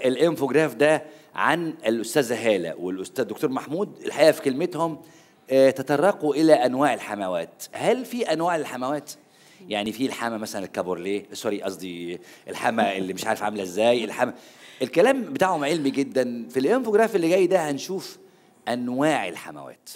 الانفوجراف ده عن الأستاذة هالة والأستاذ دكتور محمود. الحقيقة في كلمتهم تطرقوا إلى أنواع الحموات. هل في أنواع للحموات؟ يعني في الحامة مثلا الكابورليه، سوري قصدي الحامة اللي مش عارف عاملة ازاي، الحامة الكلام بتاعهم علمي جدا. في الانفوجراف اللي جاي ده هنشوف أنواع الحموات.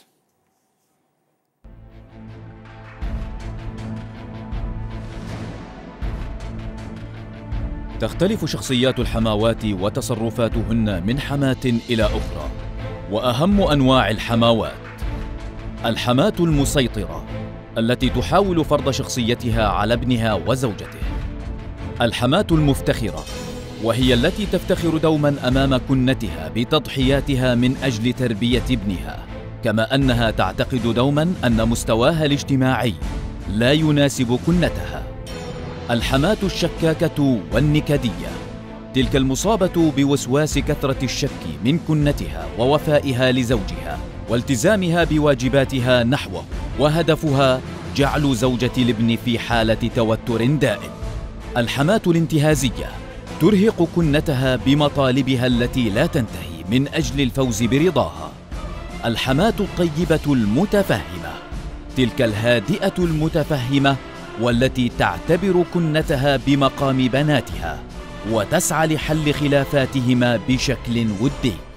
تختلف شخصيات الحماوات وتصرفاتهن من حماة إلى أخرى. وأهم أنواع الحماوات: الحماة المسيطرة التي تحاول فرض شخصيتها على ابنها وزوجته. الحماة المفتخرة وهي التي تفتخر دوما أمام كنتها بتضحياتها من أجل تربية ابنها، كما أنها تعتقد دوما أن مستواها الاجتماعي لا يناسب كنتها. الحماة الشكاكة والنكدية، تلك المصابة بوسواس كثرة الشك من كنتها ووفائها لزوجها والتزامها بواجباتها نحوه، وهدفها جعل زوجة الابن في حالة توتر دائم. الحماة الانتهازية ترهق كنتها بمطالبها التي لا تنتهي من أجل الفوز برضاها. الحماة الطيبة المتفهمة، تلك الهادئة المتفهمة والتي تعتبر كنتها بمقام بناتها وتسعى لحل خلافاتهما بشكل ودي.